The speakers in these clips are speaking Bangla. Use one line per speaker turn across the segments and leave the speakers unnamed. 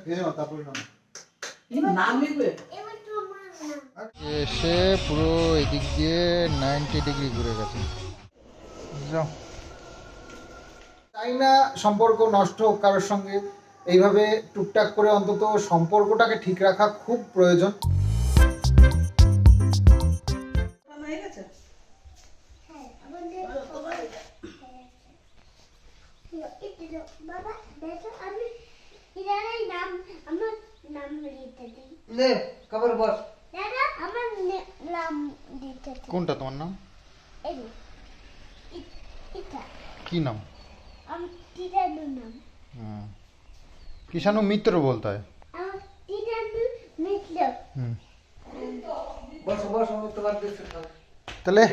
এসে পুরো এদিক দিয়ে 90 ডিগ্রি ঘুরে গেছে। চাই না সম্পর্ক নষ্ট হোক কারোর সঙ্গে, এইভাবে টুকটাক করে অন্তত সম্পর্কটাকে ঠিক রাখা খুব প্রয়োজন। কোনটা তোমার নাম? কি নাম? किशानु मित्र बोलता है। तले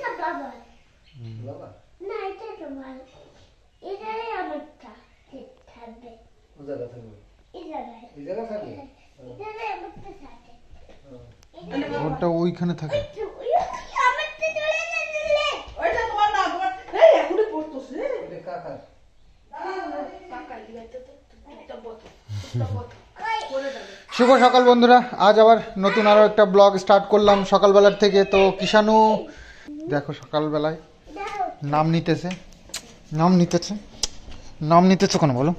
ওটা ওইখানে থাকে। শুভ সকাল বন্ধুরা, আজ আবার নতুন আরো একটা ব্লগ স্টার্ট করলাম সকালবেলার থেকে। তো কিষানু দেখো সকালবেলায় নাম নিতেছে কেন বলো?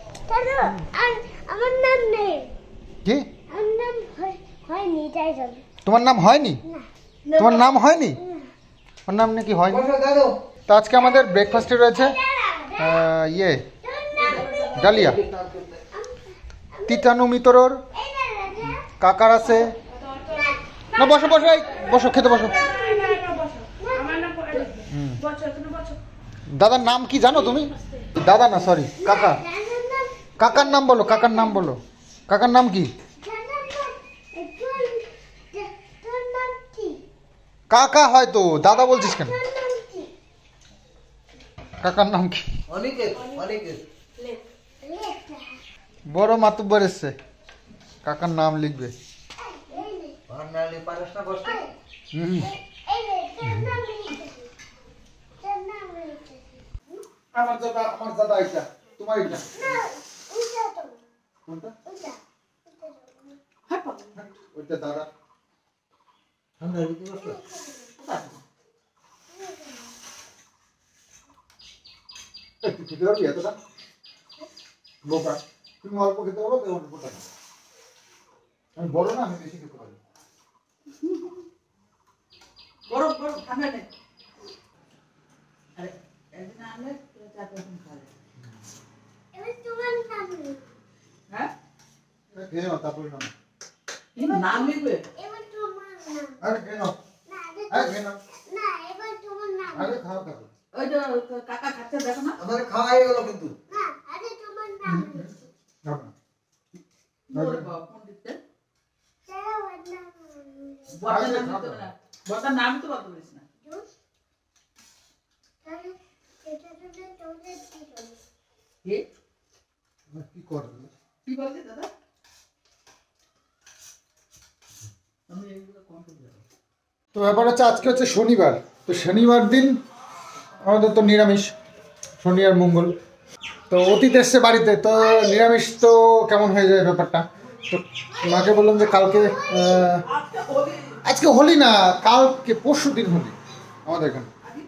আমার নাম নেই।
কি?
আমার নাম হয়নি, তাই জন্য।
তোমার নাম হয়নি? তোমার নাম হয়নি? ওর নাম নাকি হয়নি। তো আজকে আমাদের ব্রেকফাস্টে রয়েছে ইয়ে ডালিয়া, তিতানু মিতরর কাকার আছে। না বসো বসো, এই বসো, খেতে বসো। দাদার নাম কি জানো তুমি? দাদা না, সরি, কাকা। কাকার নাম বলো, কাকার নাম বলো। কাকার নাম কি? কাকা হয়তো, দাদা বলছিস কেন? কাকার নাম কি? বড় মাতুব্বর এসছে, কাকার নাম লিখবে। আমার দাদা এটা, তোমার এটা কোনটা? ওইটা দাদা। খেতে পারবি এতটা? বোকা, তুমি অল্প খেতে পারো, আমি বড় না, আমি বেশি খেতে পারি। ঠান্ডা নেই।
কাকা খাচ্ছে দেখো না, আমার খাওয়া হয়ে গেল কিন্তু। নাম তো বলতে পারিস না।
তো ব্যাপার হচ্ছে আজকে হচ্ছে শনিবার। তো শনিবার দিন আমাদের তো নিরামিষ, শনি আর মঙ্গল। তো অতীত এসছে বাড়িতে, তো নিরামিষ তো কেমন হয়ে যায় ব্যাপারটা। তো মাকে বললাম যে কালকে আজকে হোলি না, কালকে পরশু দিন হোলি আমাদের এখানে।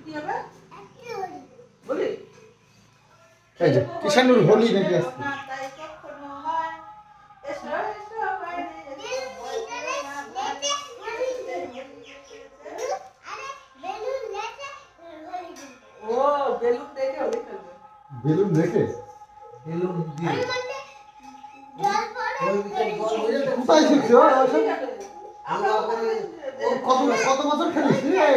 এই যে কিষানুর হোলি নাকি আসছে। বেলুন দেখে কোথায় শিখছো? কত বছর খেলিস?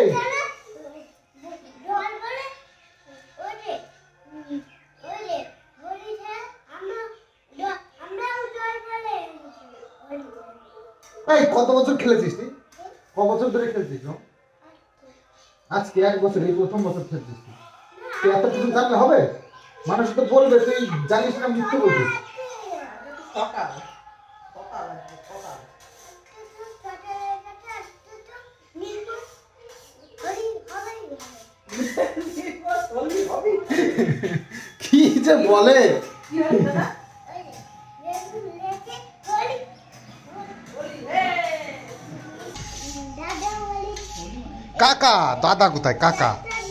এই কত বছর খেলেছিস তুই? ক বছর ধরে খেলছিস? আজকে 1 বছর, এই প্রথম বছর খেলছিস তুই? এত কিছু জানলে হবে? মানুষ তো বলবে তুই জানিস না, মিথ্যে বলছিস। কি যে বলে। কাকা দাদা কোথায় কাকা?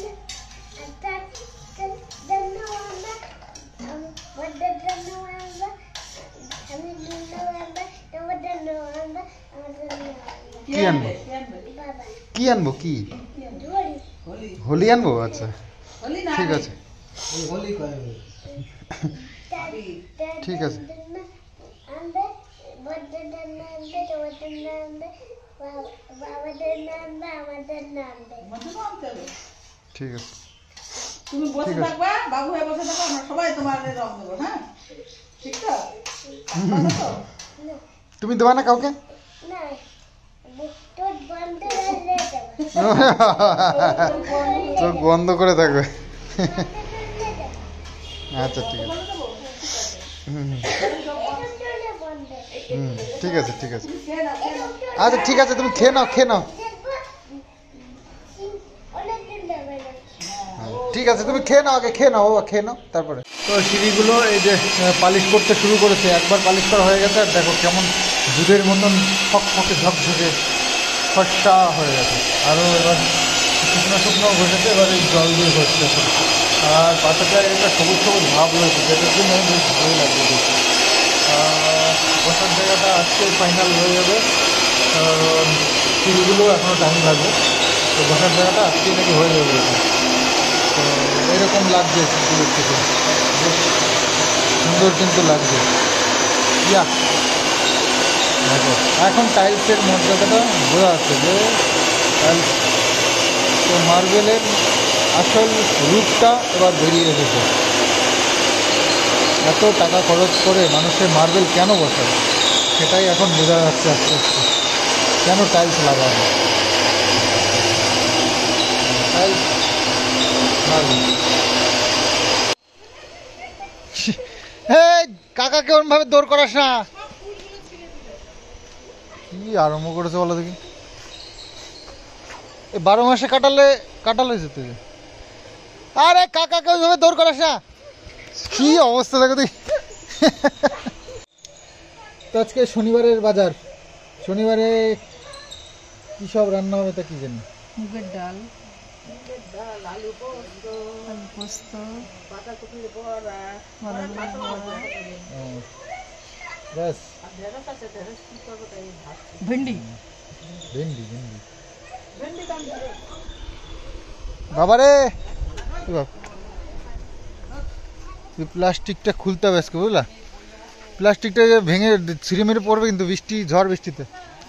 কি আনবো কি আনবো কি হোলি আনবো? আচ্ছা ঠিক আছে ঠিক আছে ঠিক আছে।
তুমি বসে থাকবা, বাবু হয়ে বসে থাকবা, আমরা সবাই তোমার রং দেবো। হ্যাঁ ঠিক তো?
তুমি দেবা না কাউকে? চোখ বন্ধ করে থাকবে। আচ্ছা ঠিক আছে ঠিক আছে ঠিক আছে আচ্ছা ঠিক আছে তুমি খেয়ে নাও খেয়ে নাও। ঠিক আছে তুমি খেয়ে নাও আগে খেয়ে নাও বাবা খেয়ে নাও তারপরে। তো সিঁড়িগুলো এই যে পালিশ করতে শুরু করেছে, একবার পালিশ করা হয়ে গেছে আর দেখো কেমন দুধের মতন ফকফকে ঝকঝকে ফসা হয়ে গেছে। আরও এবার শুকনো শুকনো বসেছে, এবার এই জল দিয়ে ঘষছে। আর পাতাটা একটা সবুজ সবুজ ভাব রয়েছে, যেটার জন্য বেশ ভালোই লাগবে দেখতে। বসার জায়গাটা আজকে ফাইনাল হয়ে যাবে, কারণ সিঁড়িগুলো এখনও টাইম লাগবে। তো বসার জায়গাটা আজকেই নাকি হয়ে যাবে। তো এরকম লাগছে সিঁড়ির থেকে, বেশ সুন্দর কিন্তু লাগছে। ইয়া দেখো এখন টাইলসের মর্যাদাটা বোঝা যাচ্ছে যে টাইলস তো মার্বেলের আসল রূপটা এবার বেরিয়ে এসেছে। এত টাকা খরচ করে মানুষের মার্বেল কেন বসায় সেটাই এখন বোঝা যাচ্ছে আস্তে আস্তে, কেন টাইলস লাগানো। টাইলস মার্বেল কাকাকে ওরমভাবে দৌড় করাস না। কি আরম্ভ করেছে বলো দেখি, 12 মাসে কাটালে যেতে। আরে কাকাকে ওইভাবে দৌড় করাস না, কি অবস্থা দেখো দেখি। তো আজকে শনিবারের বাজার, শনিবারে কি সব রান্না হবে তা কি জানি।
মুগের ডাল, আলু পোস্ত, বাঁধাকপির বড়া,
ব্যাস
ভেন্ডি
ভেন্ডি ভেন্ডি বাবারে প্লাস্টিকটা খুলতে হবে আজকে বুঝলা, প্লাস্টিকটা ভেঙে ছিঁড়ে মেরে পড়বে কিন্তু বৃষ্টি ঝড় বৃষ্টিতে।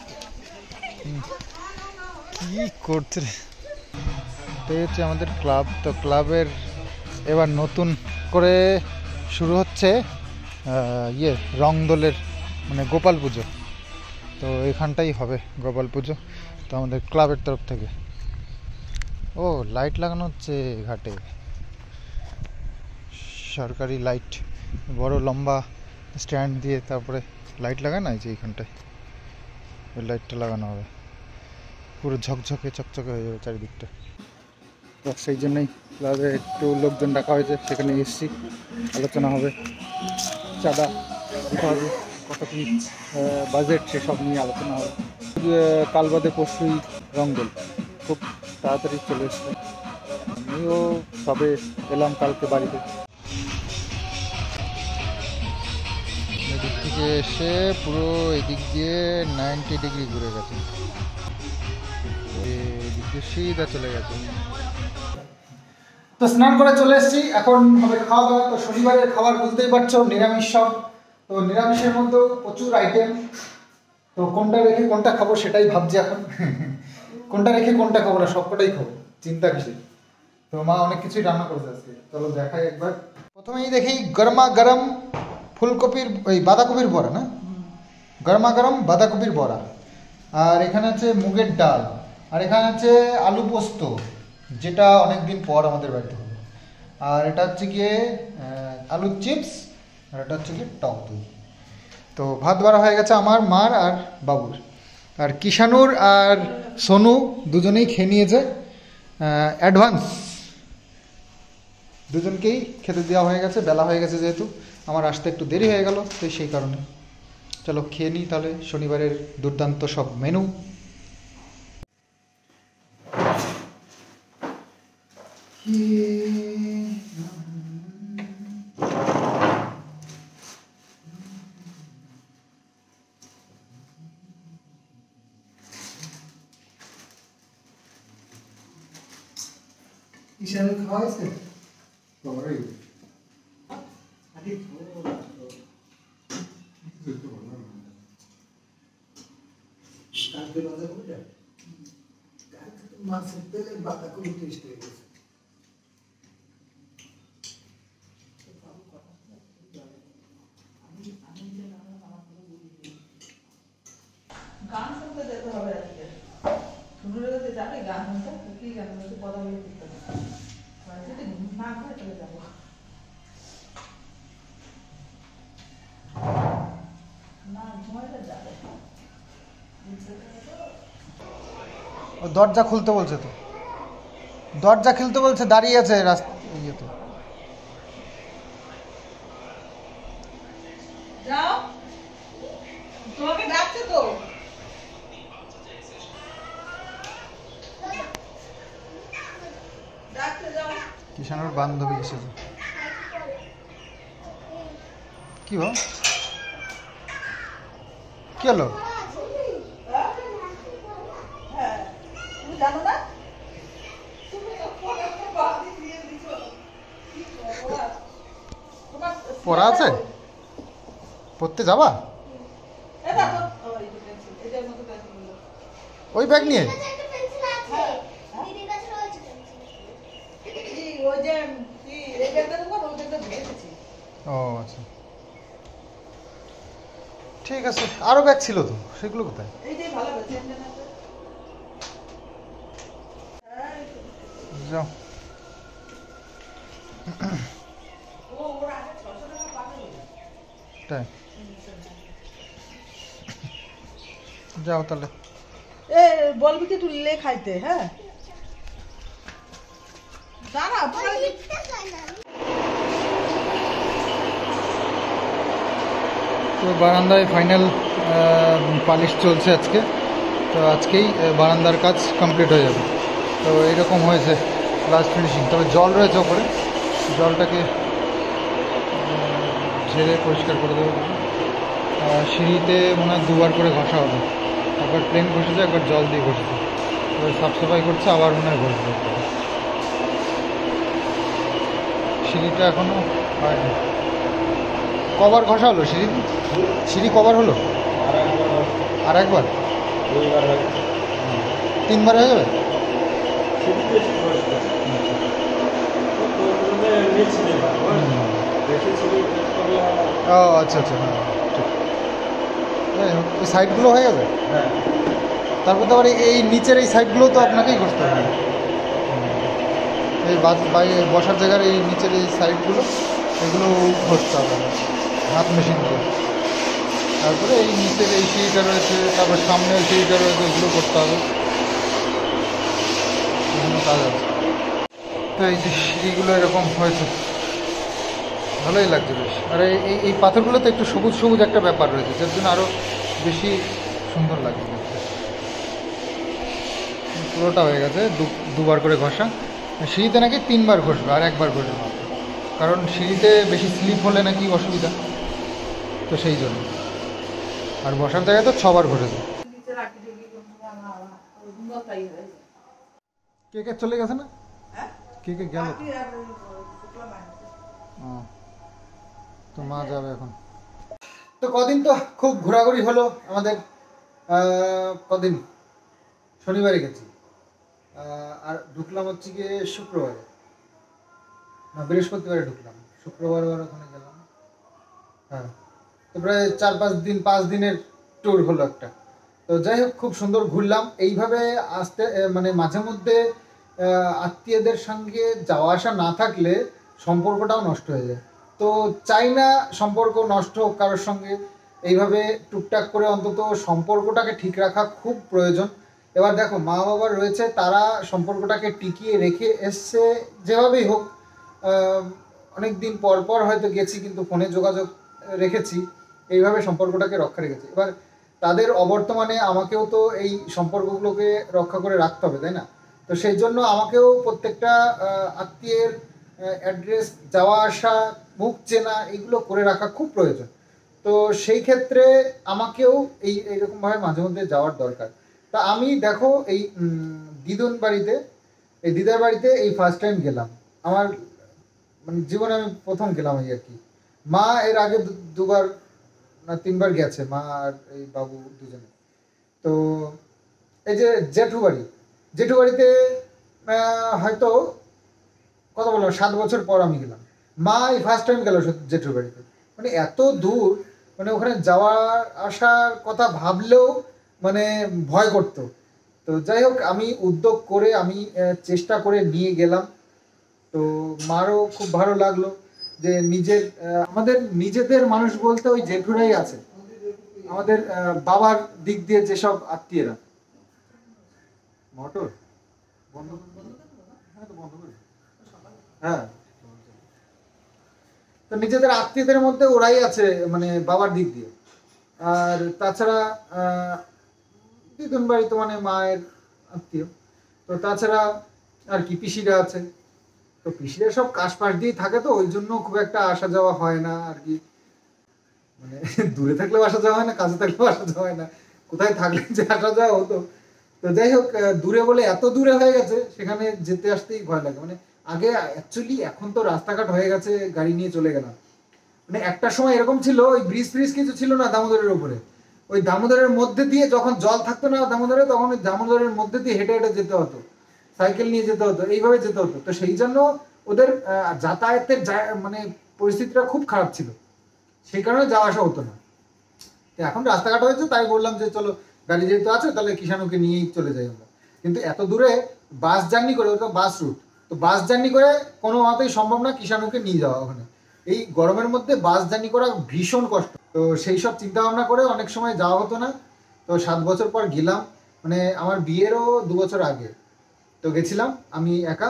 কি করছে রে। এই হচ্ছে আমাদের ক্লাব। তো ক্লাবের এবার নতুন করে শুরু হচ্ছে রংদোলের মানে গোপাল পুজো। তো এখানটাই হবে গোপাল পুজো, তো আমাদের ক্লাবের তরফ থেকে। ও লাইট লাগানো হচ্ছে ঘাটে, সরকারি লাইট, বড় লম্বা স্ট্যান্ড দিয়ে তারপরে লাইট লাগায় না, যে এইখানটায় ওই লাইটটা লাগানো হবে, পুরো ঝকঝকে চকচকে হয়ে যাবে চারিদিকটা। তো সেই জন্যই ক্লাবে একটু লোকজন ডাকা হয়েছে, সেখানে এসছি, আলোচনা হবে, চাঁদা দিতে হবে, কত কী বাজেট সেসব নিয়ে আলোচনা হবে। কাল বাদে পরশুই রংদোল, খুব তাড়াতাড়ি চলে এসছে। আমিও সবে এলাম কালকে বাড়িতে। এদিক থেকে এসে পুরো এদিক দিয়ে 90 ডিগ্রি ঘুরে গেছে, এদিক দিয়ে সিধা চলে গেছে। তো স্নান করে চলে এসেছি, এখন হবে খাওয়া দাওয়া। তো শনিবারের খাবার বুঝতেই পারছো, নিরামিষ সব। তো নিরামিষের মধ্যেও প্রচুর আইটেম, তো কোনটা রেখে কোনটা খাবো সেটাই ভাবছি এখন। কোনটা রেখে কোনটা খাবো না, সবকটাই খাবো, চিন্তা কিছু। তো মা অনেক কিছুই রান্না করেছে আজকে, চলো দেখাই একবার। প্রথমেই দেখি গরমা গরম ফুলকপির ওই বাঁধাকপির বড়া, না গরমা গরম বাঁধাকপির বড়া, আর এখানে আছে মুগের ডাল, আর এখানে আছে আলু পোস্ত, যেটা অনেকদিন পর আমাদের বাড়িতে হলো, আর এটা হচ্ছে গিয়ে আলুর চিপস, আর এটা হচ্ছে গিয়ে টক দই। তো ভাত বাড়া হয়ে গেছে আমার, মার আর বাবুর, আর কিষানুর আর সোনু দুজনেই খেয়ে নিয়েছে অ্যাডভান্স, দুজনকেই খেতে দেওয়া হয়ে গেছে। বেলা হয়ে গেছে যেহেতু, আমার আসতে একটু দেরি হয়ে গেল, তো সেই কারণে। চলো খেয়ে নিই তাহলে শনিবারের দুর্দান্ত সব মেনু। ঈশান খাওয়া হয়েছে বাবারে
মাছের তেলে বাতা করে টেস্ট হয়ে গেছে।
গান শুনতে যেতে হবে আজকে। শুনুরে যদি যাবে গান শুনতে, কি গান শুনতে পদাবলী করতে হবে। যদি না করে তাহলে যাবো। না ঘুমাইলে যাবে।
ও দরজা খুলতে বলছে তো, দরজা খুলতে বলছে, দাঁড়িয়ে আছে রাস্তা ইয়েতে।
যাও, তোমাকে ডাকছে তো। ডাকছে যাও।
কিষানোর বান্ধবী এসেছে। কি হো কি হলো?
হ্যাঁ, তুমি জানো না? তুমি তো ফোনে বাদি দিয়ে দিছো। কি খবর? তোমার
পড়া আছে? পড়তে যাবা?
এ দেখো, ওই পেন্সিল, এটার মতো পেন্সিল।
ওই ব্যাগ নিয়ে?
কি ওই যে কি এই ব্যাগটা তোমার ওই ব্যাগটা ভেঙেছি।
ও আচ্ছা, ঠিক আছে। আরো ব্যাগ ছিল তো, সেগুলো কোথায়?
এইটাই ভালো হয়েছে না?
যাও।
ও ওর আগে 600 টাকা পাবে।
তাই যাও তাহলে।
এ বলবি কি তুই লে খাইতে? হ্যাঁ দাঁড়া
তো বারান্দায় ফাইনাল পালিশ চলছে আজকে। তো আজকেই বারান্দার কাজ কমপ্লিট হয়ে যাবে। তো এইরকম হয়েছে লাস্ট ফিনিশিং। তবে জল রয়েছে ওপরে, জলটাকে ঝেড়ে পরিষ্কার করে দেবো। সিঁড়িতে মনে হয় দুবার করে ঘষা হবে, একবার প্লেন ঘষেছে, একবার জল দিয়ে ঘষেছে। এবার সাফ সাফাই করছে, আবার মনে হয় ঘষবে। সিঁড়িটা এখনও হয়নি। কবার ঘষা হলো সিঁড়ি? সিঁড়ি কবার হলো? আর একবার? তিনবার হয়ে যাবে? ও আচ্ছা আচ্ছা, হ্যাঁ ঠিক। ওই সাইডগুলো হয়ে যাবে। তারপর তো আবার এই নিচের এই সাইডগুলো তো আপনাকেই করতে হবে। এই বসার জায়গার এই নিচের এই সাইডগুলো, এগুলো ঘষতে হবে হাত মেশিন করে। তারপরে এই নিচের এই সিঁড়িটা রয়েছে, তারপর সামনে এই সিঁড়িটা রয়েছে, এগুলো করতে হবে। বিভিন্ন কাজ আছে। তো এই যে সিঁড়িগুলো এরকম হয়েছে, ভালোই লাগছে বেশ। আর এই এই পাথরগুলোতে একটু সবুজ সবুজ একটা ব্যাপার রয়েছে, যার জন্য আরও বেশি সুন্দর লাগছে দেখতে। পুরোটা হয়ে গেছে, দুবার করে ঘষা। সিঁড়িতে নাকি 3বার ঘষবে, আর একবার ঘষবে, কারণ সিঁড়িতে বেশি স্লিপ হলে নাকি অসুবিধা, তো সেই জন্য। আর বসার জায়গায় তো 6বার ঘষেছে। কে কে চলে গেছে না? কে কে গেল? তো মা যাবে এখন। তো কদিন তো খুব ঘোরাঘুরি হলো আমাদের। কদিন শনিবারে গেছি, আর ঢুকলাম হচ্ছে গিয়ে শুক্রবারে, না বৃহস্পতিবারে ঢুকলাম, শুক্রবার ওখানে গেলাম। হ্যাঁ, তো প্রায় 4-5 দিনের ট্যুর হলো একটা। তো যাই হোক, খুব সুন্দর ঘুরলাম। এইভাবে আসতে মানে মাঝে মধ্যে আত্মীয়দের সঙ্গে যাওয়া আসা না থাকলে সম্পর্কটাও নষ্ট হয়ে যায়। তো চাই না সম্পর্ক নষ্ট হোক কারোর সঙ্গে। এইভাবে টুকটাক করে অন্তত সম্পর্কটাকে ঠিক রাখা খুব প্রয়োজন। এবার দেখো, মা বাবা রয়েছে, তারা সম্পর্কটাকে টিকিয়ে রেখে এসছে যেভাবেই হোক। অনেক দিন পর পর হয়তো গেছি, কিন্তু ফোনে যোগাযোগ রেখেছি, এইভাবে সম্পর্কটাকে রক্ষা রেখেছি। এবার তাদের অবর্তমানে আমাকেও তো এই সম্পর্কগুলোকে রক্ষা করে রাখতে হবে, তাই না? তো সেই জন্য আমাকেও প্রত্যেকটা আত্মীয়ের অ্যাড্রেস, যাওয়া আসা, মুখ চেনা, এগুলো করে রাখা খুব প্রয়োজন। তো সেই ক্ষেত্রে আমাকেও এইরকমভাবে মাঝে মধ্যে যাওয়ার দরকার। তা আমি দেখো এই দিদার বাড়িতে এই ফার্স্ট টাইম গেলাম। আমার মানে জীবনে আমি প্রথম গেলাম এই আর কি। মা এর আগে দুবার না 3বার গেছে, মা আর এই বাবু দুজনে। তো এই যে জেঠু বাড়িতে হয়তো কত বললাম 7 বছর পর আমি গেলাম। মা এই ফার্স্ট টাইম গেল জেঠুর বাড়িতে। মানে এত দূর, মানে ওখানে যাওয়ার আসার কথা ভাবলেও মানে ভয় করতো। তো যাই হোক, আমি উদ্যোগ করে আমি চেষ্টা করে নিয়ে গেলাম। তো মারও খুব ভালো লাগলো যে আমাদের নিজেদের মানুষ বলতে ওই জেঠুরাই আছে, আমাদের বাবার দিক দিয়ে যেসব আত্মীয়রা। মোটর বন্ধ করে, হ্যাঁ, তো নিজেদের আত্মীয়দের মধ্যে ওরাই আছে, মানে বাবার দিক দিয়ে। আর তাছাড়া দিদুন বাড়ি তো মানে মায়ের আত্মীয়। তো তাছাড়া আর কি পিসিরা আছে। তো পিসিরা সব কাশপাশ দিয়ে থাকে, তো ওই জন্য খুব একটা আসা যাওয়া হয় না আর কি। মানে দূরে থাকলেও আসা যাওয়া হয় না, কাছে থাকলেও আসা যাওয়া হয় না, কোথায় থাকলে যে আসা যাওয়া হতো। তো যাই হোক, দূরে বলে এত দূরে হয়ে গেছে, সেখানে যেতে আসতেই ভয় লাগে। মানে আগে অ্যাকচুয়ালি, এখন তো রাস্তাঘাট হয়ে গেছে, গাড়ি নিয়ে চলে গেলাম। মানে একটা সময় এরকম ছিল, ওই ব্রিজ ফ্রিজ কিছু ছিল না দামোদরের উপরে। ওই দামোদরের মধ্যে দিয়ে যখন জল থাকতো না দামোদরে, তখন ওই দামোদরের মধ্যে দিয়ে হেঁটে হেঁটে যেতে হতো, সাইকেল নিয়ে যেতে হতো, এইভাবে যেতে হতো। তো সেই জন্য ওদের যাতায়াতের মানে পরিস্থিতিটা খুব খারাপ ছিল, সেই কারণে যাওয়া আসা হতো না। তো এখন রাস্তাঘাট হয়েছে, তাই বললাম যে চলো গাড়ি যেহেতু আছে তাহলে কিষাণুকে নিয়েই চলে যাই আমরা। কিন্তু এত দূরে বাস জার্নি করে, ওটা বাস রুট, তো বাস জার্নি করে কোনো মতেই সম্ভব না কিষাণুকে নিয়ে যাওয়া ওখানে। এই গরমের মধ্যে বাস জার্নি করা ভীষণ কষ্ট। তো সেই সব চিন্তা ভাবনা করে অনেক সময় যাওয়া হতো না। তো 7 বছর পর গেলাম, মানে আমার বিয়েরও 2 বছর আগে তো গেছিলাম আমি একা।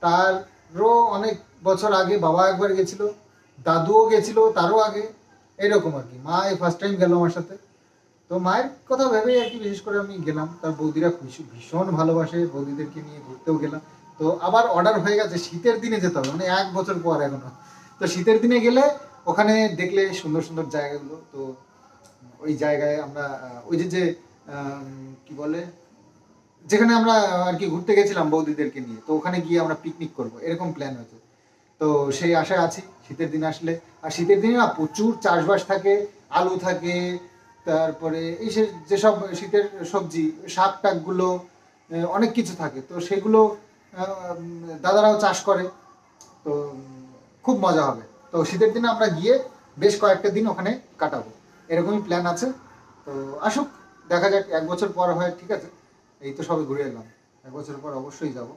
তারও অনেক বছর আগে বাবা একবার গেছিল, দাদুও গেছিল তারও আগে, এরকম আর কি। মা এই ফার্স্ট টাইম গেল আমার সাথে। তো মায়ের কথা ভেবেই আর কি বিশেষ করে আমি গেলাম। তার বৌদিরা ভীষণ ভালোবাসে, বৌদিদেরকে নিয়ে ঘুরতেও গেলাম। তো আবার অর্ডার হয়ে গেছে শীতের দিনে যেতে হবে, মানে 1 বছর পর এখনো। তো শীতের দিনে গেলে ওখানে দেখলে সুন্দর সুন্দর জায়গাগুলো, তো ওই জায়গায় আমরা ওই যে কি বলে, যেখানে আমরা আর কি ঘুরতে গেছিলাম বৌদিদেরকে নিয়ে, তো ওখানে গিয়ে আমরা পিকনিক করব, এরকম প্ল্যান হয়েছে। তো সেই আশায় আছি শীতের দিন আসলে। আর শীতের দিনে না প্রচুর চাষবাস থাকে, আলু থাকে, তারপরে এই যেসব শীতের সবজি, শাক টাকগুলো, অনেক কিছু থাকে। তো সেগুলো দাদারাও চাষ করে, তো খুব মজা হবে। তো শীতের দিনে আমরা গিয়ে বেশ কয়েকটা দিন ওখানে কাটাবো, এরকমই প্ল্যান আছে। তো আসুক, দেখা যাক, 1 বছর পর হয়, ঠিক আছে। এই তো সবে ঘুরে এলাম, 1 বছর পর অবশ্যই যাব।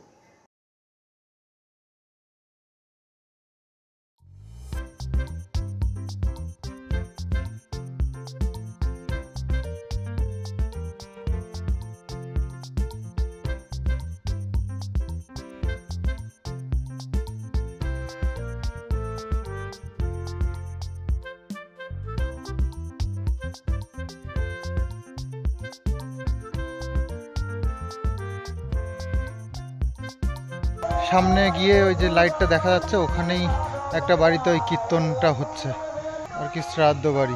সামনে গিয়ে ওই যে লাইটটা দেখা যাচ্ছে, ওখানেই একটা বাড়িতে ওই কীর্তনটা হচ্ছে আর কি, শ্রাদ্ধ বাড়ি।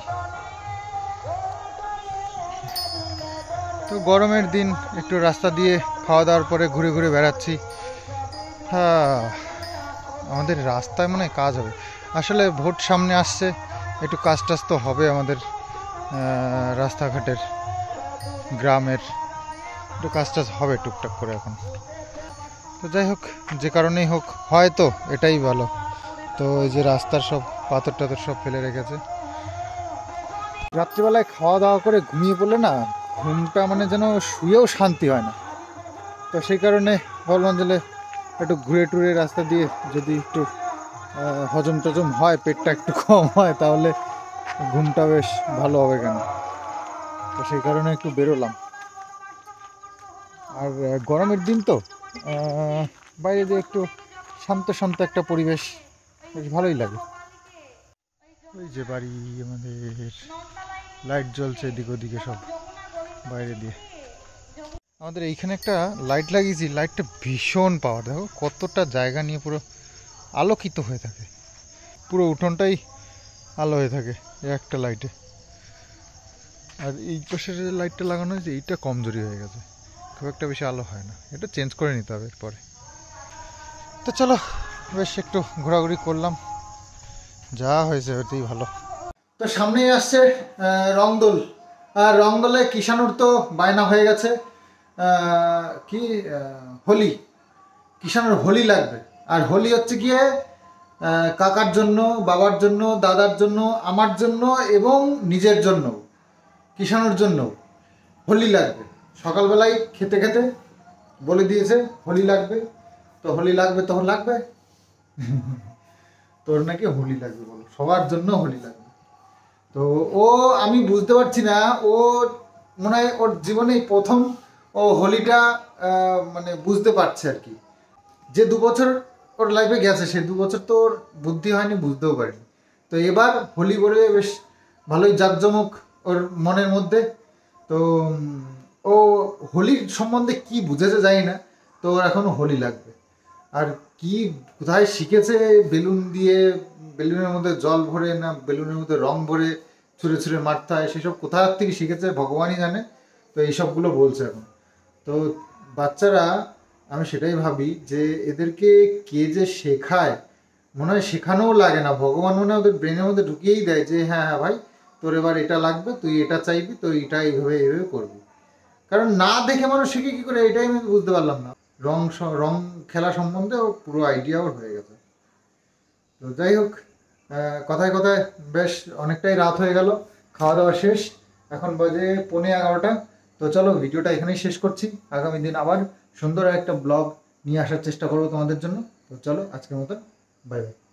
তো গরমের দিন একটু রাস্তা দিয়ে খাওয়া দাওয়ার পরে ঘুরে ঘুরে বেড়াচ্ছি। হ্যাঁ, আমাদের রাস্তায় মনে হয় কাজ হবে আসলে, ভোট সামনে আসছে, একটু কাজ টাজ তো হবে আমাদের রাস্তাঘাটের, গ্রামের একটু কাজ টাজ হবে টুকটাক করে এখন। তো যাই হোক, যে কারণেই হোক, হয়তো এটাই ভালো। তো এই যে রাস্তার সব পাথর টাথর সব ফেলে রেখেছে। রাত্রিবেলায় খাওয়া দাওয়া করে ঘুমিয়ে পড়লে না, ঘুমটা মানে যেন শুয়েও শান্তি হয় না। তো সেই কারণে ভাবলাম যে একটু ঘুরে টুরে রাস্তা দিয়ে যদি একটু হজম টজম হয়, পেটটা একটু কম হয়, তাহলে ঘুমটা বেশ ভালো হবে কেন। তো সেই কারণে একটু বেরোলাম। আর গরমের দিন তো বাইরে দিয়ে একটু শান্ত শান্ত একটা পরিবেশ বেশ ভালোই লাগে। ওই যে বাড়ি আমাদের, লাইট জ্বলছে এদিক ওদিকে সব বাইরে দিয়ে। আমাদের এইখানে একটা লাইট লাগিয়েছি, লাইটটা ভীষণ পাওয়ার, দেখো কতটা জায়গা নিয়ে পুরো আলোকিত হয়ে থাকে, পুরো উঠোনটাই আলো হয়ে থাকে এই একটা লাইটে। আর এই পাশের যে লাইটটা লাগানো হয়েছে এইটা কমজোরি হয়ে গেছে, খুব একটা বেশি আলো হয় না, এটা চেঞ্জ করে নিতে হবে এরপরে। তো চলো বেশ একটু ঘোরাঘুরি করলাম, যা হয়েছে ওতেই ভালো। তো সামনেই আসছে রংদোল, আর রংদোলে কিষাণুর তো বায়না হয়ে গেছে কি হোলি, কিষাণুর হোলি লাগবে। আর হোলি হচ্ছে গিয়ে কাকার জন্য, বাবার জন্য, দাদার জন্য, আমার জন্য এবং নিজের জন্য, কিষাণুর জন্য হোলি লাগবে। সকালবেলায় খেতে খেতে বলে দিয়েছে হোলি লাগবে, তো হোলি লাগবে তখন লাগবে। তোর নাকি হোলি লাগবে, বলো সবার জন্য হোলি লাগবে। তো ও আমি বুঝতে পারছি না, ও মনে হয় ওর জীবনে প্রথম ও হোলিটা মানে বুঝতে পারছে আর কি। যে 2 বছর ওর লাইফে গেছে, সে 2 বছর তো ওর বুদ্ধি হয়নি, বুঝতেও পারেনি। তো এবার হোলি বলে বেশ ভালোই জাঁকজমক ওর মনের মধ্যে। তো ও হোলির সম্বন্ধে কি বুঝেছে জানি না, তো ওর এখনও হোলি লাগবে। আর কি কোথায় শিখেছে বেলুন দিয়ে, বেলুনের মধ্যে জল ভরে না বেলুনের মধ্যে রং ভরে ছুঁড়ে ছুঁড়ে মারতে হয়, সেসব কোথার থেকে শিখেছে ভগবানই জানে। তো এইসবগুলো বলছে এখন। তো বাচ্চারা, আমি সেটাই ভাবি যে এদেরকে কে যে শেখায়, মনে হয় শেখানোও লাগে না, ভগবান মনে হয় ওদের ব্রেনের মধ্যে ঢুকিয়েই দেয় যে হ্যাঁ হ্যাঁ ভাই তোর এবার এটা লাগবে, তুই এটা চাইবি, তো এটা এইভাবে এইভাবে করবি। কারণ না দেখে মানুষ শিখে কী করে, এটাই আমি বুঝতে পারলাম না। রং খেলা সম্বন্ধে ও পুরো আইডিয়া ওর হয়ে গেছে। তো যাই হোক, কথায় কথায় বেশ অনেকটাই রাত হয়ে গেল, খাওয়া দাওয়া শেষ, এখন বাজে 11:15। তো চলো ভিডিওটা এখানেই শেষ করছি, আগামী দিন আবার সুন্দর একটা ব্লগ নিয়ে আসার চেষ্টা করবো তোমাদের জন্য। তো চলো আজকের মতো বাই বাই।